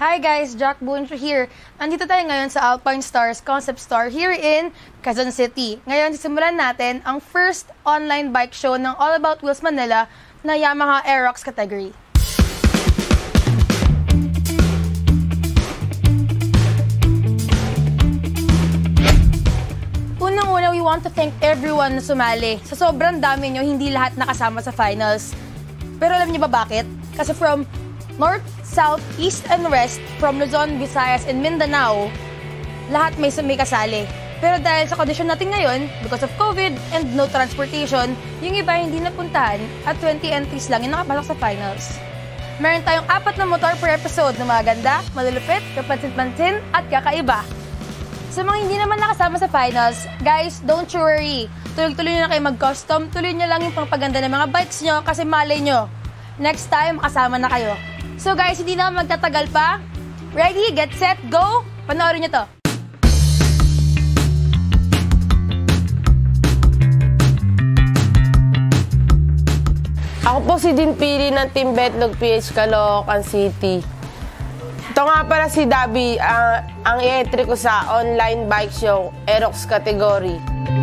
Hi guys, Jack Buncho here. Andito tayo ngayon sa Alpine Stars Concept Store here in Quezon City. Ngayon, sisimulan natin ang first online bike show ng All About Wheels Manila na Yamaha Aerox category. Unang-una, we want to thank everyone na sumali. Sa sobrang dami nyo, hindi lahat nakasama sa finals. Pero alam niyo ba bakit? Kasi from North, South, East, and West, from Luzon, Visayas, and Mindanao, lahat may kasali. Pero dahil sa kondisyon natin ngayon, because of COVID and no transportation, yung iba hindi napuntahan at 20 entries lang yung nakapasok sa finals. Meron tayong 4 na motor per episode na maganda, malulupit, kapansin-pansin, at kakaiba. Sa mga hindi naman nakasama sa finals, guys, don't you worry. Tuloy-tuloy nyo na kayo mag-custom, tuloy nyo lang yung pangpaganda ng mga bikes nyo kasi malay nyo. Next time, makasama na kayo. So guys, hindi na magtatagal pa. Ready, get set, go! Panoorin nyo to. Ako po si Din Pili ng Team Betlog PH Caloocan City. Ito nga pala si Dabi, ang i-entry ko sa online bike show, Aerox category.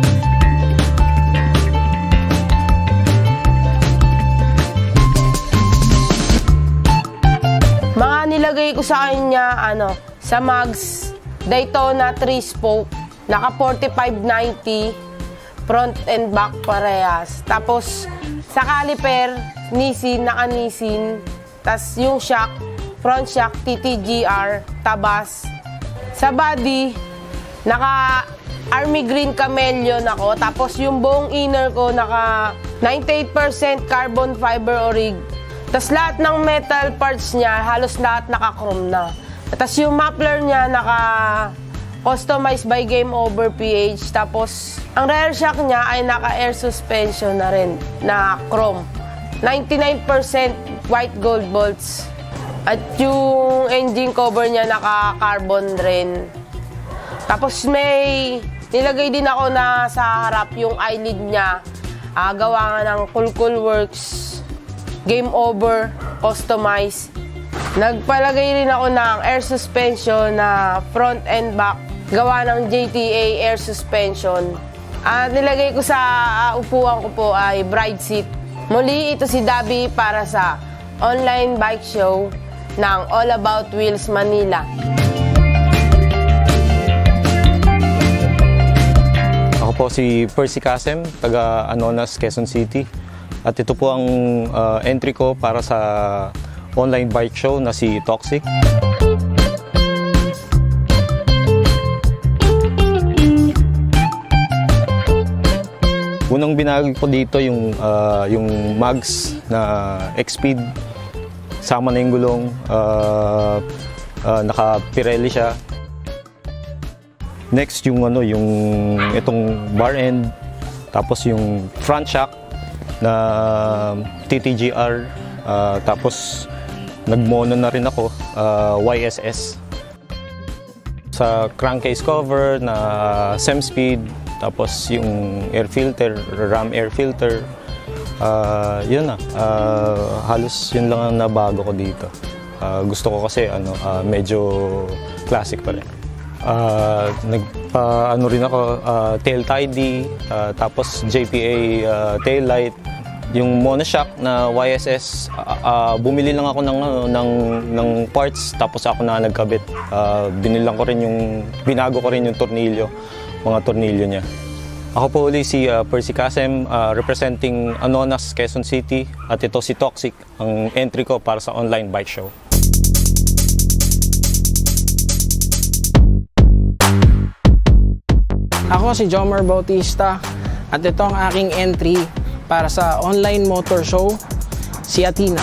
Mga nilagay ko sa kanya, sa mags, Daytona 3-spoke, naka 4590, front and back parehas. Tapos, sa caliper, Nissin, naka Nissin. Tapos yung shock, front shock, TTGR, tabas. Sa body, naka Army Green Chameleon ako. Tapos yung buong inner ko, naka 98% carbon fiber orig. Tapos lahat ng metal parts niya, halos lahat naka-chrome na. Tapos yung muffler niya, naka-customized by Game Over PH. Tapos, ang rear shock niya ay naka-air suspension na rin, na chrome. 99% white gold bolts. At yung engine cover niya, naka-carbon rin. Tapos may nilagay din ako na sa harap yung eyelid niya. Gawa nga ng Cool Works. Game Over, customized. Nagpalagay rin ako ng air suspension na front and back. Gawa ng JTA air suspension. At nilagay ko sa upuan ko po ay bride seat. Muli, ito si Dabi para sa online bike show ng All About Wheels Manila. Ako po si Percy Casem, taga Anonas, Quezon City. At ito po ang entry ko para sa online bike show na si Toxic. Unang binagi ko dito yung mags na X-Speed. Sama na yung gulong. Naka-Pirelli siya. Next yung itong bar end. Tapos yung front shock na TTGR, tapos nagmono na rin ako, YSS. Sa crankcase cover na SEM-speed, tapos yung air filter, ram air filter, yun na, halos yun lang ang nabago ko dito. Gusto ko kasi medyo classic pa rin. Rin ako, tail tidy, tapos JPA tail light. Yung monoshock na YSS, bumili lang ako ng parts, tapos ako na nagkabit. Binago ko rin yung tornilyo, mga tornilyo niya. Ako po uli si Percy Casem, representing Anonas, Quezon City, at ito si Toxic, ang entry ko para sa online bike show. Ako si Jomar Bautista at ito ang aking entry para sa online motor show, si Athena.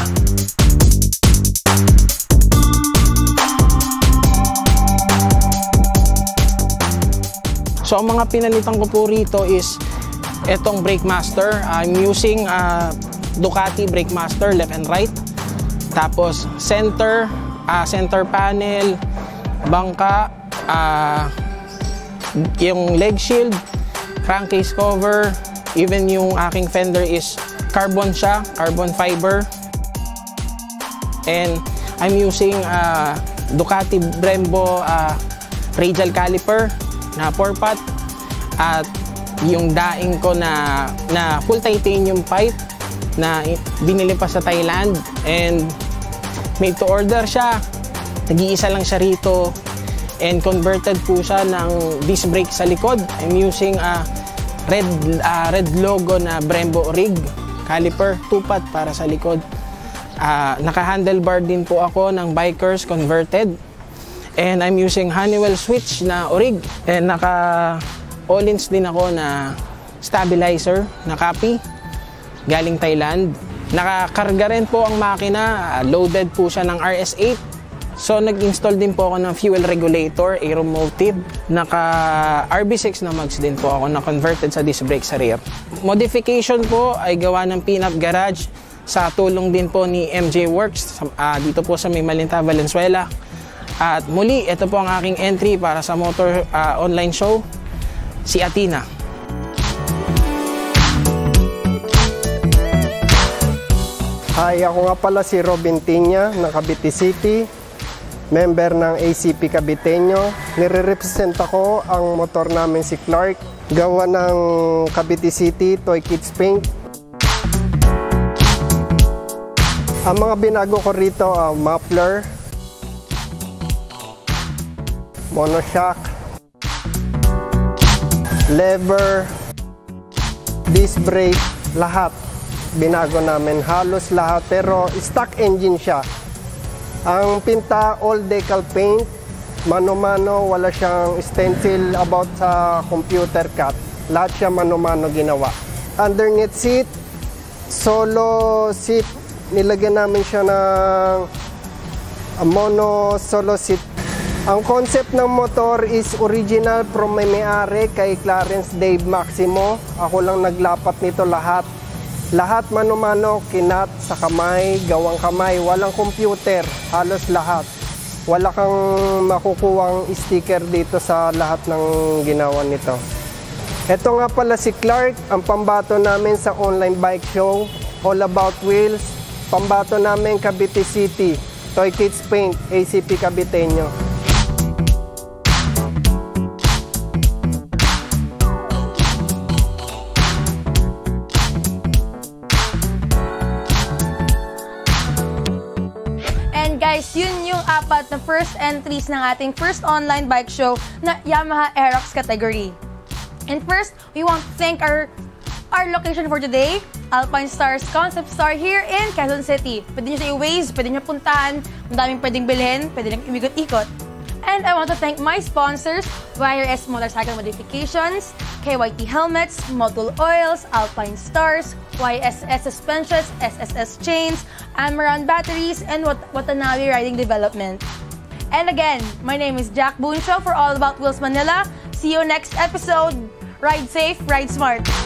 So ang mga pinalitan ko po rito is itong brake master. I'm using Ducati brake master left and right. Tapos center panel, bangka, yung leg shield, crankcase cover, even yung aking fender is carbon siya, carbon fiber. And I'm using Ducati Brembo radial caliper na 4-pot at yung daing ko na full titanium pipe na binili pa sa Thailand, and made to order siya. Nag-iisa lang siya rito and converted po siya ng disc brake sa likod. I'm using red logo na Brembo rig caliper 2-pot para sa likod. Naka-handlebar din po ako ng Bikers converted, and I'm using Honeywell switch na orig, and naka all-ins din ako na stabilizer na copy galing Thailand. Nakakarga rin po ang makina, loaded po siya ng RS8. So nag-install din po ako ng fuel regulator, Aeromotive. Naka RB6 na mags din po ako na converted sa disc brake sa rear. Modification po ay gawa ng Pinup Garage sa tulong din po ni MJ Works dito po sa May Malinta, Valenzuela. At muli, ito po ang aking entry para sa motor online show, si Athena. Hi, ako nga pala si Robin Tinya ng Cavite City, member ng ACP Caviteño. Nire-represent ako ang motor namin si Clark, gawa ng Cavite City Toy Kids Paint. Ang mga binago ko rito ang muffler, monoshock, lever, disc brake, lahat. Binago namin halos lahat, pero stock engine siya. Ang pinta, all decal paint, mano-mano, wala siyang stencil about sa computer cut. Lahat siya mano-mano ginawa. Underneath seat, solo seat, nilagyan namin siya ng mono solo seat. Ang concept ng motor is original from may-ari kay Clarence Dave Maximo. Ako lang naglapat nito lahat. Lahat mano-mano, kinat sa kamay, gawang kamay, walang computer, halos lahat. Wala kang makukuwang sticker dito sa lahat ng ginawa nito. Ito nga pala si Clark, ang pambato namin sa online bike show, All About Wheels. Pambato namin Cavite City, Toy Kids Paint, ACP Caviteño. Guys, yun yung apat na first entries ng ating first online bike show na Yamaha Aerox category. And first, we want to thank our location for today, Alpine Stars Concept Store here in Quezon City. Pwede nyo sa i-Waze, pwede nyo puntahan, ang daming pwedeng bilhin, pwede nyo imikot-ikot. And I want to thank my sponsors, YRS Motorcycle Modifications, KYT Helmets, Motul Oils, Alpine Stars, YSS Suspensions, SSS Chains, Amaran Batteries, and Watanabe Riding Development. And again, my name is Jack Buncho for All About Wheels Manila. See you next episode. Ride safe, ride smart.